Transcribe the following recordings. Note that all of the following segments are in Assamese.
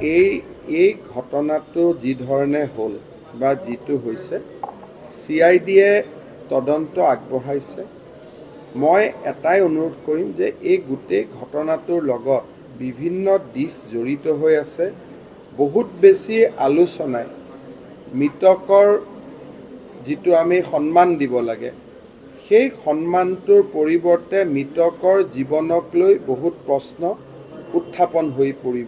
এই ঘটনাটো যি ধৰণে হ'ল বা যিটো হৈছে CIDয়ে তদন্ত আগবঢ়াইছে মই এটাই অনুৰোধ কৰিম যে এই গোটেই ঘটনাটোৰ লগত বিভিন্ন দিশ জড়িত হৈ আছে বহুত বেছি আলোচনাই মৃতকৰ যিটো আমি সন্মান দিব লাগে সেই সন্মানটোৰ পৰিৱৰ্তে মৃতকৰ জীৱনক লৈ বহুত প্ৰশ্ন উত্থাপন হৈ পৰিব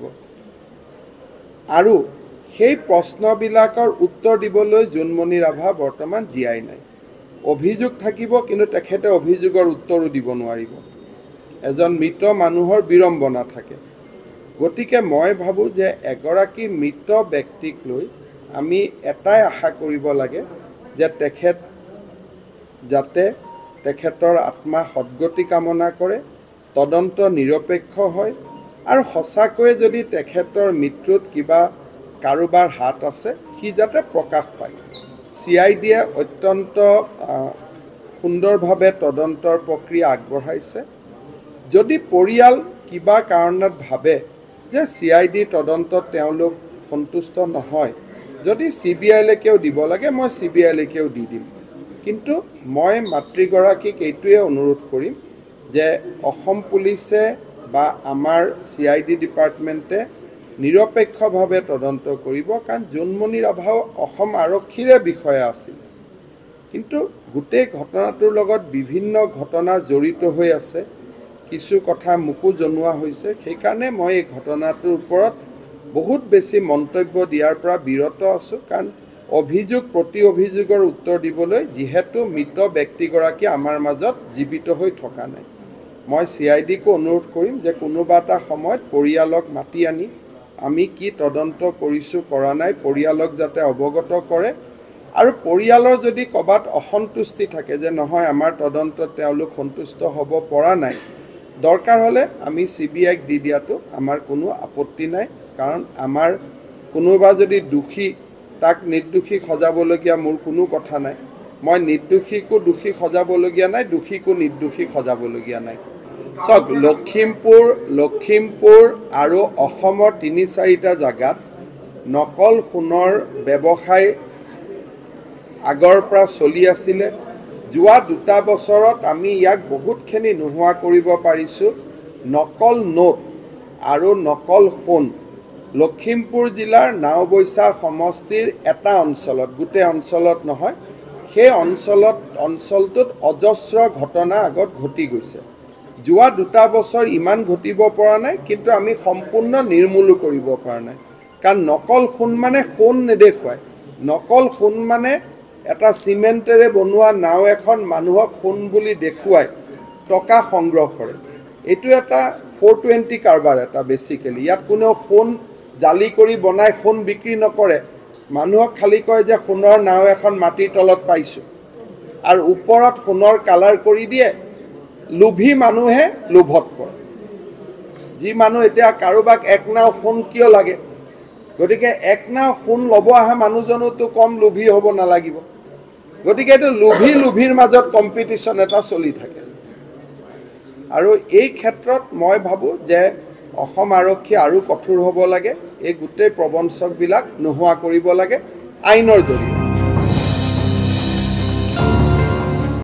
আৰু সেই প্ৰশ্নবিলাকৰ উত্তৰ দিবলৈ জুনমণি ৰাভা বৰ্তমান জীয়াই নাই অভিযোগ থাকিব কিন্তু তেখেতে অভিযোগৰ উত্তৰো দিব নোৱাৰিব এজন মৃত মানুহৰ বিৰম্বনা থাকে গতিকে মই ভাবো যে এগৰাকী মৃত ব্যক্তিক লৈ আমি এটাই আশা কৰিব লাগে যে তেখেত যাতে তেখেতৰ আত্মা সদ্গতি কামনা কৰে তদন্ত নিৰপেক্ষ হয় আৰু সঁচাকৈয়ে যদি তেখেতৰ মৃত্যুত কিবা কাৰোবাৰ হাত আছে সি যাতে প্ৰকাশ পায় CIDয়ে অত্যন্ত সুন্দৰভাৱে তদন্তৰ প্ৰক্ৰিয়া আগবঢ়াইছে যদি পৰিয়াল কিবা কাৰণত ভাবে যে CID তদন্তত তেওঁলোক সন্তুষ্ট নহয় যদি CBIলৈকেও দিব লাগে মই CBIলৈকেও দি দিম কিন্তু মই মাতৃগৰাকীক এইটোৱে অনুৰোধ কৰিম যে অসম পুলিচে বা আমাৰ CID ডিপাৰ্টমেণ্টে নিৰপেক্ষভাৱে তদন্ত কৰিব কাৰণ জুনমণি ৰাভাও অসম আৰক্ষীৰে বিষয়া আছিল কিন্তু গোটেই ঘটনাটোৰ লগত বিভিন্ন ঘটনা জড়িত হৈ আছে কিছু কথা মুকু জনোৱা হৈছে সেইকাৰণে মই এই ঘটনাটোৰ ওপৰত বহুত বেছি মন্তব্য দিয়াৰ পৰা বিৰত আছো কাৰণ অভিযোগ প্ৰতি অভিযোগৰ উত্তৰ দিবলৈ যেহেতু মৃত ব্যক্তিগৰাকী আমাৰ মাজত জীৱিত হৈ থকা নাই মই CIDকো অনুৰোধ কৰিম যে কোনোবা এটা সময়ত পৰিয়ালক মাতি আনি আমি কি তদন্ত কৰিছো কৰা নাই পৰিয়ালক যাতে অৱগত কৰে আৰু পৰিয়ালৰ যদি কবাত অসন্তুষ্টি থাকে যে নহয় আমাৰ তদন্তত তেওঁলোক সন্তুষ্ট হ'ব পৰা নাই দৰকাৰ হলে আমি CBIক দি দিয়াটো আমাৰ কোনো আপত্তি নাই কাৰণ আমাৰ কোনোবা যদি দোষী তাক নিৰ্দোষী খজাবলগীয়া মোৰ কোনো কথা নাই মই নিৰ্দোষীকো দোষী খজাবলগীয়া নাই দোষীকো নিৰ্দোষী খজাবলগীয়া নাই সক লখিমপুৰ আৰু অসমৰ ৩-৪টা জাগাত নকল সোণৰ ব্যৱসায় আগৰ পৰা চলি আছিল যোৱা 2টা বছৰত আমি ইয়াক বহুতখিনি নোহোৱা কৰিব পাৰিছো নকল নোট আৰু নকল সোণ লখিমপুৰ জিলাৰ নাওবৈছা সমষ্টিৰ এটা অঞ্চলত গোটেই অঞ্চলত নহয় সেই অঞ্চলটোত অজস্ৰ ঘটনা আগত ঘটি গৈছে যোৱা 2টা বছৰ ইমান ঘটিব পৰা নাই কিন্তু আমি সম্পূৰ্ণ নিৰ্মূল কৰিব পৰা নাই কাৰণ নকল সোণ মানে সোণ নেদেখুৱায় নকল সোণ মানে এটা সিমেন্টেৰে বনোৱা নাও এখন মানুহক সোণ বুলি দেখুৱায় টকা সংগ্ৰহ কৰে এটো এটা 420 কাৰবাৰ এটা বেসিক্যালি ইয়াত কোনো সোণ জালি কৰি বনাই সোণ বিক্ৰী নকৰে মানুহক খালি কয় যে সোণৰ নাও এখন মাটিৰ তলত পাইছো আৰু ওপৰত সোণৰ কালাৰ কৰি দিয়ে লোভী মানুহে লোভত পৰে যি মানুহ এতিয়া কাৰোবাক এক নাও সোণ কিয় লাগে গতিকে এক নাও সোণ লব আহা মানুহজনো তো কম লোভী হ'ব নালাগিব গতিকে এটো লোভীৰ মাজত কম্পিটিশন এটা চলি থাকে আৰু এই ক্ষেত্ৰত মই ভাবো যে অসম আৰক্ষী আৰু কঠোৰ হ'ব লাগে এই গোটেই প্ৰবঞ্চক বিলাক নোহোৱা কৰিব লাগে আইনৰ জৰিয়তে